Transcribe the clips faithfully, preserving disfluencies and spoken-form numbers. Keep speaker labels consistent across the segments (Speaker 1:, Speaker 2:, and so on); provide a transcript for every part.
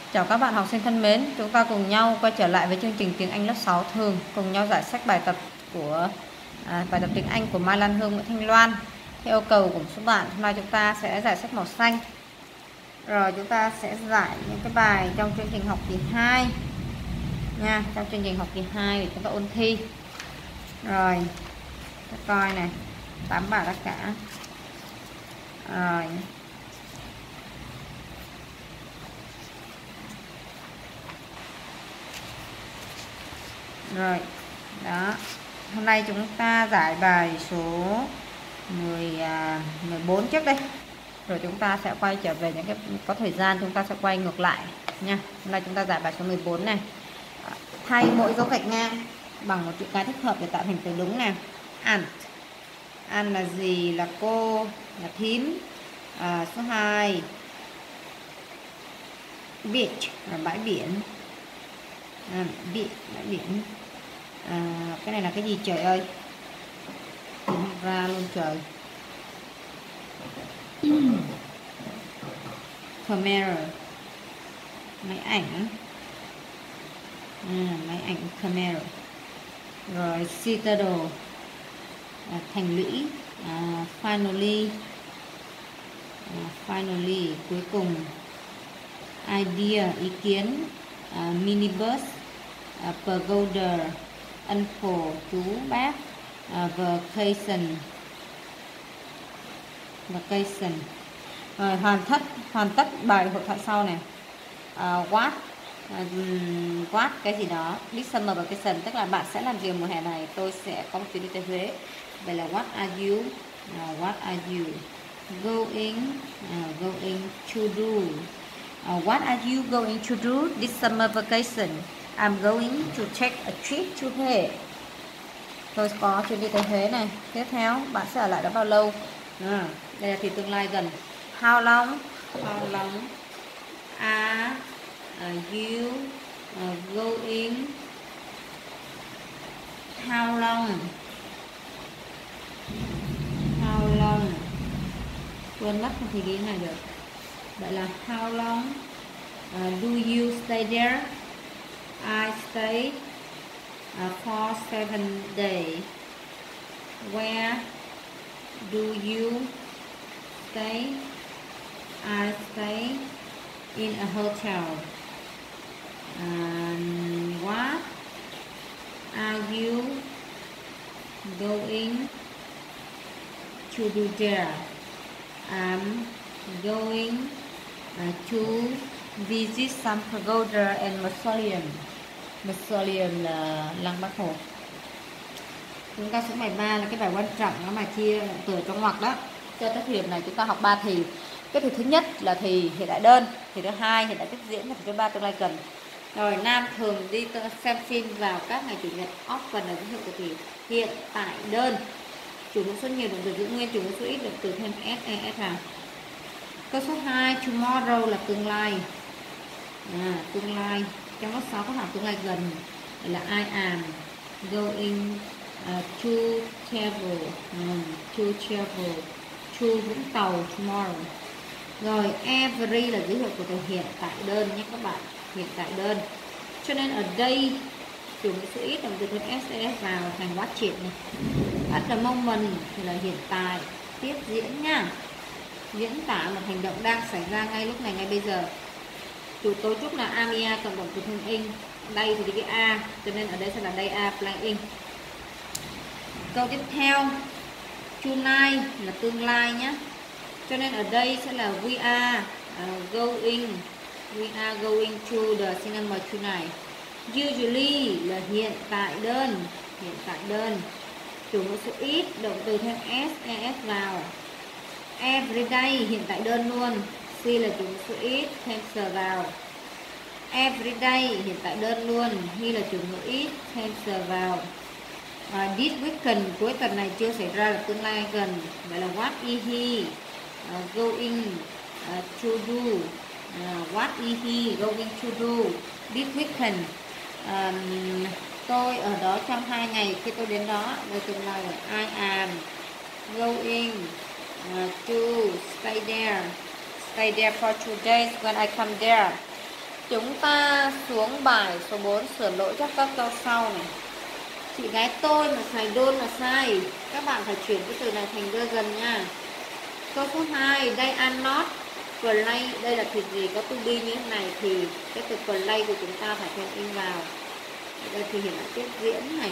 Speaker 1: Chào các bạn học sinh thân mến, chúng ta cùng nhau quay trở lại với chương trình tiếng Anh lớp sáu thường, cùng nhau giải sách bài tập của à, bài tập tiếng Anh của Mai Lan Hương, Nguyễn Thanh Loan. Theo yêu cầu của số bạn, hôm nay chúng ta sẽ giải sách màu xanh. Rồi chúng ta sẽ giải những cái bài trong chương trình học kỳ hai nha, trong chương trình học kỳ hai để chúng ta ôn thi. Rồi, ta coi này, tám bài tất cả. Rồi. Rồi, đó. Hôm nay chúng ta giải bài số mười, mười bốn trước đây. Rồi chúng ta sẽ quay trở về những cái có thời gian chúng ta sẽ quay ngược lại nha. Hôm nay chúng ta giải bài số mười bốn này. Thay mỗi dấu gạch ngang bằng một chữ cái thích hợp để tạo thành từ đúng nè. Aunt. Aunt là gì? Là cô, là thím. À, số hai. Beach là bãi biển. À, biển, bãi biển. À, cái này là cái gì trời ơi, tìm ra luôn trời. Camera, máy ảnh. À, máy ảnh camera. Rồi citadel, à, thành lũy. À, finally, à, finally cuối cùng. Idea, ý kiến. À, minibus. À, pagoda, uncle, chú bác. À, vacation, vacation. Rồi hoàn tất hoàn tất bài hội thoại sau này. À, what uh, what cái gì đó. This summer vacation tức là bạn sẽ làm gì mùa hè này? Tôi sẽ có một chuyến đi tới Huế. Vậy là what are you? Uh, what are you going uh, going to do? Uh, what are you going to do this summer vacation? I'm going to take a trip to Huế. Tôi có chuyến đi tới Huế này. Tiếp theo bạn sẽ ở lại đó bao lâu? À, đây là thì tương lai gần. How long? How long are you uh, going? How long? How long? Quên mất không thì ghi này được. Vậy là how long uh, do you stay there? I stay uh, for seven days. Where do you stay? I stay in a hotel. And what are you going to do there? I'm going uh, to visit some pagoda and mausoleum. Mausoleum là lăng Bác Hồ. Chúng ta xuống bài ba là cái bài quan trọng, nó mà chia từ trong ngoặc đó. Cho tới thời điểm này chúng ta học ba thì. Cái thì thứ nhất là thì hiện đại đơn, thì thứ hai hiện đại tiếp diễn, và thì thứ ba tương lai gần. Rồi Nam thường đi xem phim vào các ngày chủ nhật. Often là dấu hiệu của thì hiện tại đơn. Chủ ngữ số nhiều động từ giữ nguyên, chủ ngữ số ít động từ thêm ses vào. Câu số hai, tomorrow là tương lai. À, tương lai. Trong lớp sáu có hỏi tương lai gần. Đây là I am going uh, to travel. Um, to travel to Vũng Tàu tomorrow. Rồi every là dấu hiệu của từ hiện tại đơn nhé các bạn. Hiện tại đơn. Cho nên ở đây chủ ngữ số ít động từ thêm ses vào thành what triển này. At the moment thì là hiện tại tiếp diễn nha. Diễn tả một hành động đang xảy ra ngay lúc này, ngay bây giờ. Chủ cấu trúc là amia cộng động từ thêm in. Đây thì đi cái a, cho nên ở đây sẽ là đây a playing. Câu tiếp theo, tonight là tương lai nhé. Cho nên ở đây sẽ là we are uh, going we are going to the cinema tonight. Usually là hiện tại đơn, hiện tại đơn. Chủ ngữ số ít động từ thêm ses vào. Everyday hiện tại đơn luôn. C là chủ ngữ số ít thêm s vào. Everyday hiện tại đơn luôn. Hy là chủ ngữ ít thêm s vào. Uh, this weekend cuối tuần này chưa xảy ra là tương lai gần. Vậy là what is he uh, going uh, to do? Uh, what is he going to do this weekend? Um, tôi ở đó trong hai ngày khi tôi đến đó. Đây tương lai là I am going uh, to stay there. Stay there for two days when I come there. Chúng ta xuống bài số bốn, sửa lỗi cho các câu sau này. Chị gái tôi mà xài don't là sai. Các bạn phải chuyển cái từ này thành doesn't nha. Câu số hai, they are not play. Đây là thuyết gì có to be như thế này thì cái từ play của chúng ta phải thêm in vào. Đây thì hiện là tiếp diễn này.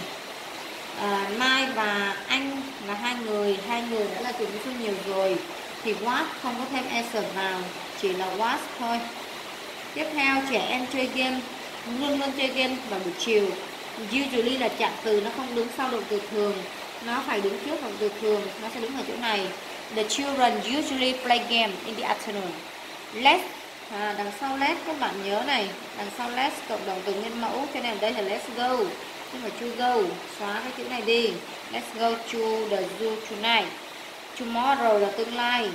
Speaker 1: À, Mai và anh là hai người, hai người đã là từ ngữ số nhiều rồi thì what không có thêm s vào, chỉ là was thôi. Tiếp theo, trẻ em chơi game, luôn luôn chơi game vào buổi chiều. Usually là trạng từ nó không đứng sau động từ thường, nó phải đứng trước động từ thường, nó sẽ đứng ở chỗ này. The children usually play game in the afternoon. Let's, à, đằng sau let's các bạn nhớ này, đằng sau let's cộng động từ nguyên mẫu, cho nên đây là let's go, nhưng mà to go, xóa cái chữ này đi. Let's go to the zoo tonight. Tomorrow là tương lai,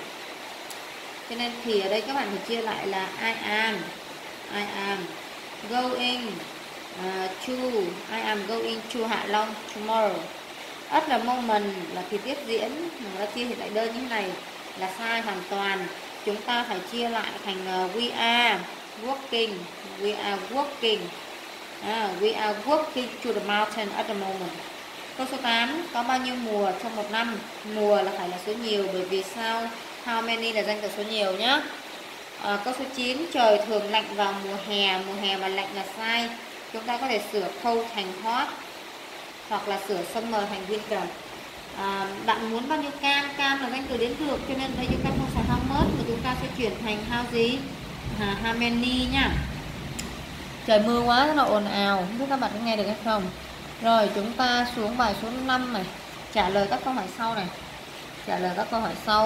Speaker 1: cho nên thì ở đây các bạn phải chia lại là I am, I am going uh, to, I am going to Hạ Long tomorrow. At là moment là thì tiếp diễn, mà đã chia thì lại đơn như thế này là sai hoàn toàn. Chúng ta phải chia lại thành uh, we are working, we are working, à, we are working to the mountain at the moment. Câu số tám, có bao nhiêu mùa trong một năm? Mùa là phải là số nhiều, bởi vì sao? How many là danh từ số nhiều nhá. À, câu số chín, trời thường lạnh vào mùa hè, mùa hè mà lạnh là sai. Chúng ta có thể sửa cold thành hot, hoặc là sửa summer thành winter. À, bạn muốn bao nhiêu cam? Cam là danh từ đếm được, cho nên đây chúng ta không phải how much mà chúng ta sẽ chuyển thành how gì? À, how many nhá. Trời mưa quá rất là ồn ào, không biết các bạn có nghe được hay không. Rồi chúng ta xuống bài số năm này, trả lời các câu hỏi sau này. Trả lời các câu hỏi sau.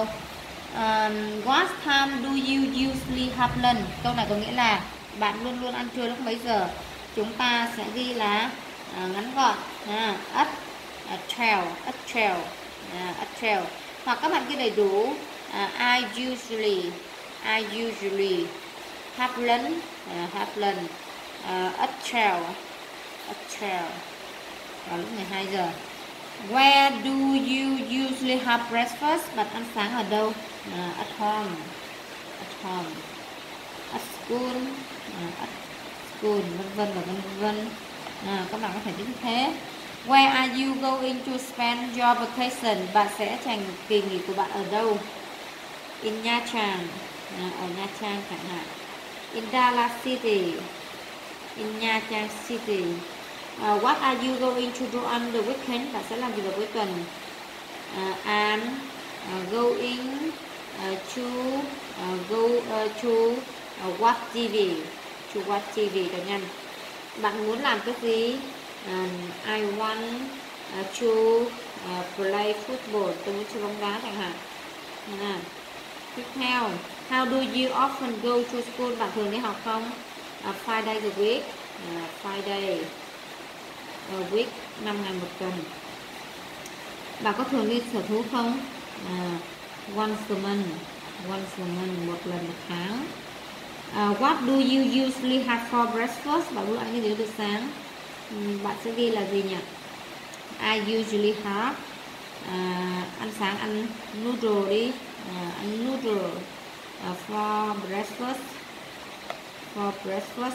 Speaker 1: um, What time do you usually have lunch? Câu này có nghĩa là bạn luôn luôn ăn trưa lúc mấy giờ. Chúng ta sẽ ghi là à, ngắn gọn à, at twelve, at twelve, à, at twelve. Hoặc các bạn ghi đầy đủ à, I usually, I usually have lunch, à, have lunch uh, at twelve, at twelve, vào lúc mười hai giờ. Where do you usually have breakfast? Bạn ăn sáng ở đâu? Uh, at home, at home, at school, uh, at school, vân vân và vân vân. À, các bạn có thể như thế. Where are you going to spend your vacation? Bạn sẽ dành kỳ nghỉ của bạn ở đâu? In Nha Trang, à, ở Nha Trang chẳng hạn. In Dallas City, in Nha Trang City. Uh, what are you going to do on the weekend? Bạn sẽ làm gì vào cuối tuần? Uh, I'm uh, going uh, to uh, go uh, to uh, watch ti vi, to watch ti vi cả nhân. Bạn muốn làm cái gì? Uh, I want uh, to uh, play football. Tôi muốn chơi bóng đá chẳng hạn. À. Tiếp theo, how do you often go to school? Bạn thường đi học không? Uh, five days a week, uh, five days a week, năm ngày một tuần. Bạn có thường đi sở thú không? Uh, once a month, once a month, một lần một tháng. Uh, what do you usually have for breakfast? Bạn bữa ăn cái gì buổi sáng? Um, bạn sẽ ghi là gì nhỉ? I usually have, uh, ăn sáng ăn noodle đi, uh, ăn noodle uh, for breakfast, for breakfast.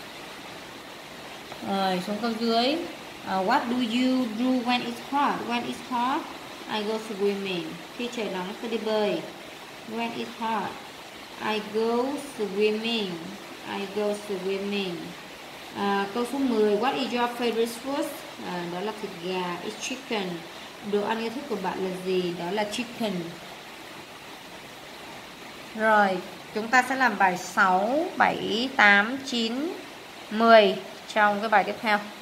Speaker 1: Rồi xuống câu dưới. Uh, what do you do when it's hot? When it's hot, I go swimming. Khi trời nóng tôi đi bơi. When it's hot, I go swimming. I go swimming. Uh, câu số mười. What is your favorite food? Uh, đó là thịt gà. It's chicken. Đồ ăn yêu thích của bạn là gì? Đó là chicken. Rồi chúng ta sẽ làm bài sáu, bảy, tám, chín, mười trong cái bài tiếp theo.